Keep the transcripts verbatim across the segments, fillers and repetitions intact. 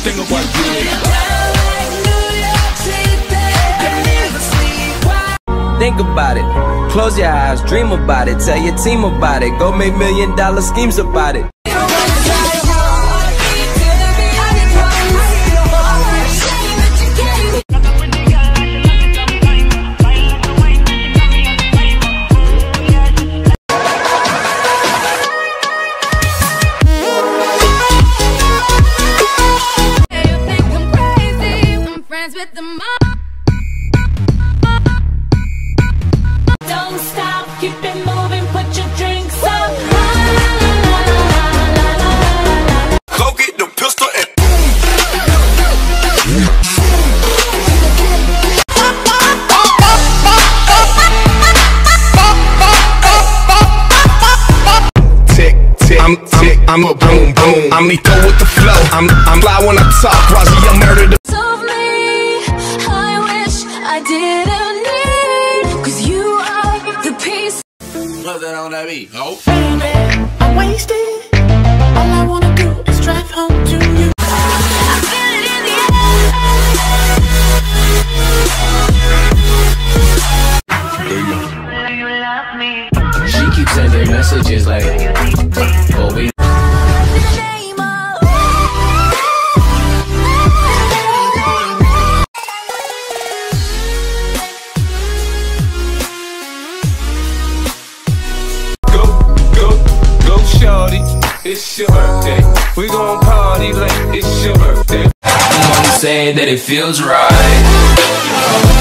everything about you. Think about it, close your eyes, dream about it, tell your team about it, go make million dollar schemes about it. I'm, I'm, I'm a boom boom. I'm lethal with the flow. I'm, I'm fly when I talk. Rosie, I'm murdered. Of me, I wish I didn't need, cause you are the piece. What's that on that beat? Oh. Baby, I'm wasted. All I wanna do is drive home to you. I feel it in the air. She keeps sending messages like, oh we Go, go, go shorty, it's your birthday. We gon' party like it's your birthday. I'm gonna say that it feels right.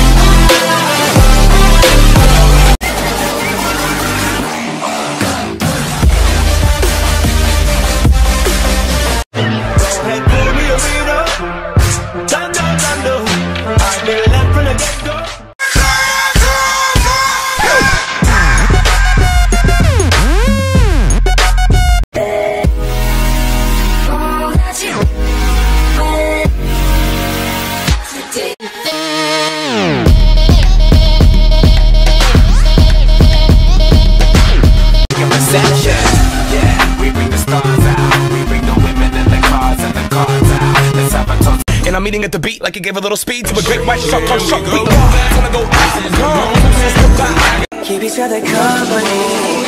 And I'm eating at the beat like it gave a little speed to a great white shark on shark. We gonna go out. Keep each other company.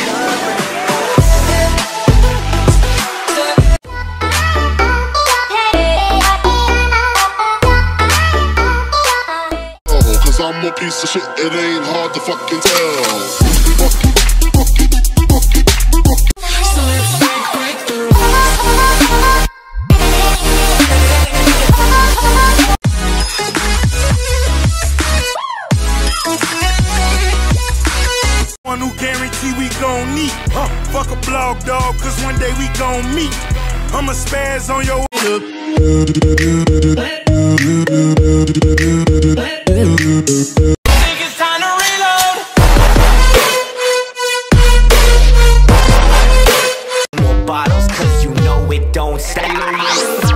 Cause I'm a piece of shit, it ain't hard to fucking tell. Fuck it, fuck it, fuck it, fuck it. So let's break, break through. One who guarantee we gon' meet. Huh. Fuck a blog dog, cause one day we gon' meet. I'ma spaz on your Think it's time to reload. More bottles, cause you know it don't stop.